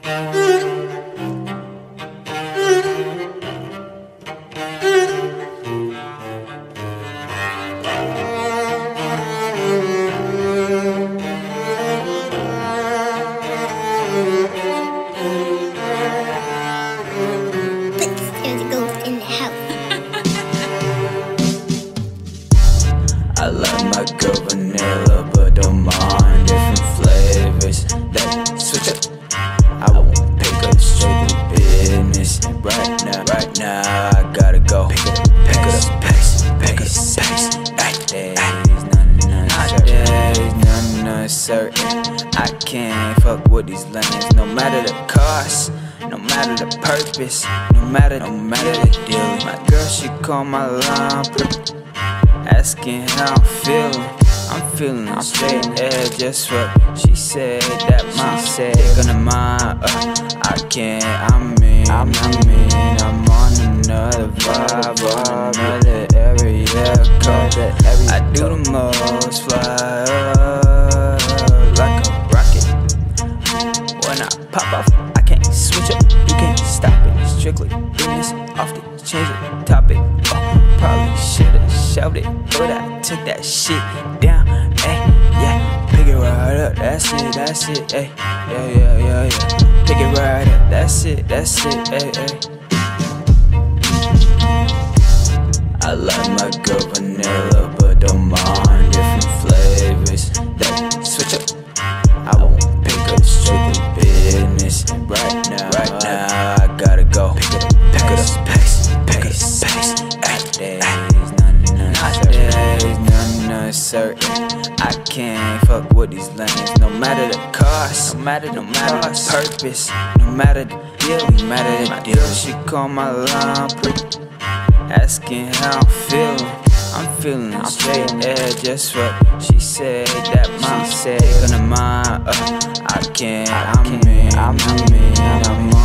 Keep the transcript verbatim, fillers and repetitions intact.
I like my girl vanilla, but don't mind different flavors that switch up. I won't pick up strictly business. Right now, right now, I gotta go. Pick it up, pick it up, pace, pace, pace. Nowadays, none, nowadays, none, none certain. I can't fuck with these lanes, no matter the cost, no matter the purpose, no matter, no matter the deal. My girl, she call my line, asking how I'm feeling. I'm feeling I'm straight edge, just what she said. That my said gonna mind. Uh, I can't. I mean, I mean, I'm on another vibe, on another area code. I do the most, fly up like a rocket. When I pop off, I can't switch up. You can't stop it. Strictly business, off the change the topic. Oh, probably should've shoved it, but I took that shit down. Ay, yeah, pick it right up. That's it, that's it. Ay, yeah, yeah, yeah, yeah. Pick it right up. That's it, that's it. Ay, ay. I like my girl vanilla, but don't mind different flavors that switch up. I won't pick up strictly business. Right now, right now, I gotta go. Pick it up, pick it up, pace, pace, pace. Nowadays, none, none, nowadays, none, none certain. I can't fuck with these lanes, no matter the cost, no matter, no matter the purpose, no matter the deal, no matter the deal. She call my line, asking how I'm feeling. I'm feeling I'm straight edge, just what she said. That my said gonna mind. Uh, I can't. I mean, I mean, I'm